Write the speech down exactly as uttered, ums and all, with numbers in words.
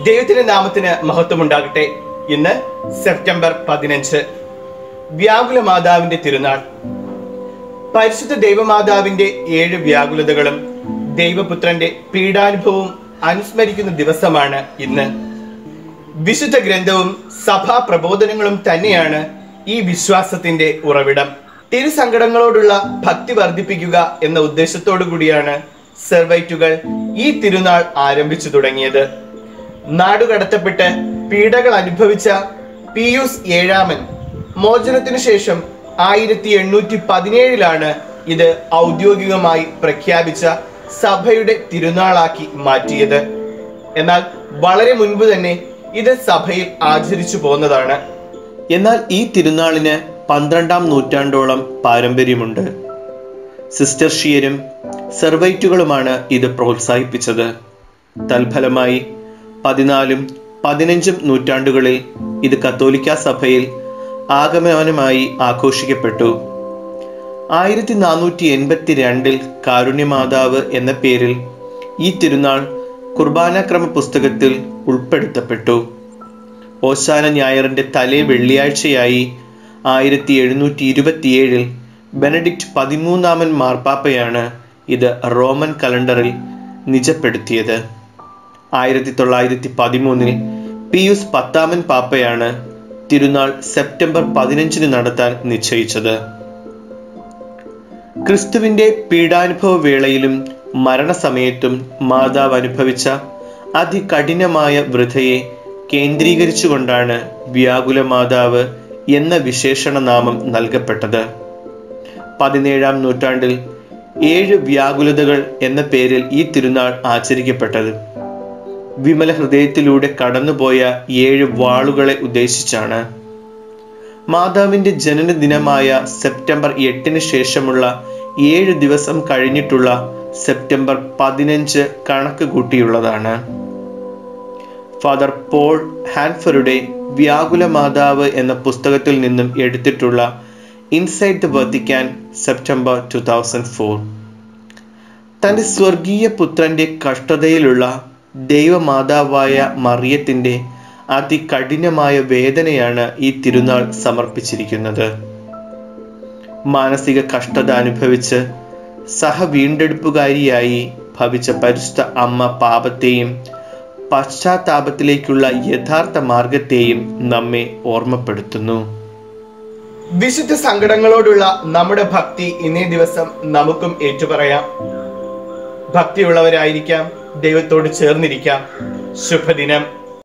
ദൈവത്തിന്റെ നാമത്തിന് മഹത്വമുണ്ടാകട്ടെ. ഇന്ന് സെപ്റ്റംബർ പതിനഞ്ച്, വ്യാകുല മാതാവിന്റെ തിരുനാൾ. പരിശുദ്ധ ദൈവമാതാവിന്റെ ഏഴ് വ്യാകുലതകളും ദൈവപുത്രന്റെ പീഡാനുഭവവും അനുസ്മരിക്കുന്ന ദിവസമാണ് ഇന്ന്. വിശുദ്ധ ഗ്രന്ഥവും സഭാ പ്രബോധനങ്ങളും തന്നെയാണ് ഈ വിശ്വാസത്തിന്റെ ഉറവിടം. തിരുസങ്കടങ്ങളോടുള്ള ഭക്തി വർദ്ധിപ്പിക്കുക എന്ന ഉദ്ദേശത്തോടു കൂടിയാണ് സെർവൈറ്റുകൾ ഈ തിരുനാൾ ആരംഭിച്ചു തുടങ്ങിയത്. നാടുകടത്തപ്പെട്ട് പീഡകൾ അനുഭവിച്ച പിയൂസ് ഏഴാമൻ മോചനത്തിനു ശേഷം ആയിരത്തി എണ്ണൂറ്റി പതിനേഴിലാണ് ഇത് ഔദ്യോഗികമായി പ്രഖ്യാപിച്ച സഭയുടെ തിരുനാളാക്കി മാറ്റിയത്. എന്നാൽ വളരെ മുൻപ് തന്നെ ഇത് സഭയിൽ ആചരിച്ചു പോന്നതാണ്. എന്നാൽ ഈ തിരുനാളിന് പന്ത്രണ്ടാം നൂറ്റാണ്ടോളം പാരമ്പര്യമുണ്ട്. സിസ്റ്റർഷിയരും സെർവൈറ്റുകളുമാണ് ഇത് പ്രോത്സാഹിപ്പിച്ചത്. തൽഫലമായി പതിനാലും പതിനഞ്ചും നൂറ്റാണ്ടുകളിൽ ഇത് കത്തോലിക്ക സഭയിൽ ആഗമനമായി ആഘോഷിക്കപ്പെട്ടു. ആയിരത്തി നാനൂറ്റി എൺപത്തി രണ്ടിൽ കാരുണ്യമാതാവ് എന്ന പേരിൽ ഈ തിരുനാൾ കുർബാനക്രമ പുസ്തകത്തിൽ ഉൾപ്പെടുത്തപ്പെട്ടു. ഓശാന ഞായറിന്റെ തലേ വെള്ളിയാഴ്ചയായി ആയിരത്തി എഴുന്നൂറ്റി ഇരുപത്തിയേഴിൽ ബെനഡിക്റ്റ് പതിമൂന്നാമൻ മാർപ്പാപ്പയാണ് ഇത് റോമൻ കലണ്ടറിൽ നിജപ്പെടുത്തിയത്. ആയിരത്തി തൊള്ളായിരത്തി പതിമൂന്നിൽ പിയൂസ് പത്താമൻ പാപ്പയാണ് തിരുനാൾ സെപ്റ്റംബർ പതിനഞ്ചിന് നടത്താൻ നിശ്ചയിച്ചത്. ക്രിസ്തുവിന്റെ പീഡാനുഭവ വേളയിലും മരണസമയത്തും മാതാവ് അനുഭവിച്ച അതികഠിനമായ വൃഥയെ കേന്ദ്രീകരിച്ചുകൊണ്ടാണ് വ്യാകുല മാതാവ് എന്ന വിശേഷണ നാമം നൽകപ്പെട്ടത്. പതിനേഴാം നൂറ്റാണ്ടിൽ ഏഴ് വ്യാകുലതകൾ എന്ന പേരിൽ ഈ തിരുനാൾ ആചരിക്കപ്പെട്ടത് വിമല ഹൃദയത്തിലൂടെ കടന്നുപോയ ഏഴ് വാളുകളെ ഉദ്ദേശിച്ചാണ്. മാതാവിന്റെ ജനനദിനമായ സെപ്റ്റംബർ എട്ടിന് ശേഷമുള്ള ഏഴ് ദിവസം കഴിഞ്ഞിട്ടുള്ള സെപ്റ്റംബർ പതിനഞ്ച് കണക്ക് കൂട്ടിയുള്ളതാണ്. ഫാദർ പോൾ ഹാൻഫറുടെ വ്യാകുല മാതാവ് എന്ന പുസ്തകത്തിൽ നിന്നും എടുത്തിട്ടുള്ള inside the Vatican September two thousand four. തന്റെ സ്വർഗീയ പുത്രന്റെ കഷ്ടതയിലുള്ള ദൈവമാതാവായ മറിയത്തിന്റെ അതികഠിനമായ വേദനയാണ് ഈ തിരുനാൾ സമർപ്പിച്ചിരിക്കുന്നത്. മാനസിക കഷ്ടത അനുഭവിച്ച് സഹ വീണ്ടെടുപ്പുകാരിയായി ഭവിച്ച പരിശുദ്ധ അമ്മ പാപത്തെയും പശ്ചാത്താപത്തിലേക്കുള്ള യഥാർത്ഥ മാർഗത്തെയും നമ്മെ ഓർമ്മപ്പെടുത്തുന്നു. വിശുദ്ധ സങ്കടങ്ങളോടുള്ള നമ്മുടെ ഭക്തി ഇന്നേ ദിവസം നമുക്കും ഏറ്റുപറയാം. ഭക്തിയുള്ളവരായിരിക്കാം, ദൈവത്തോട് ചേർന്നിരിക്കാം. ശുഭദിനം.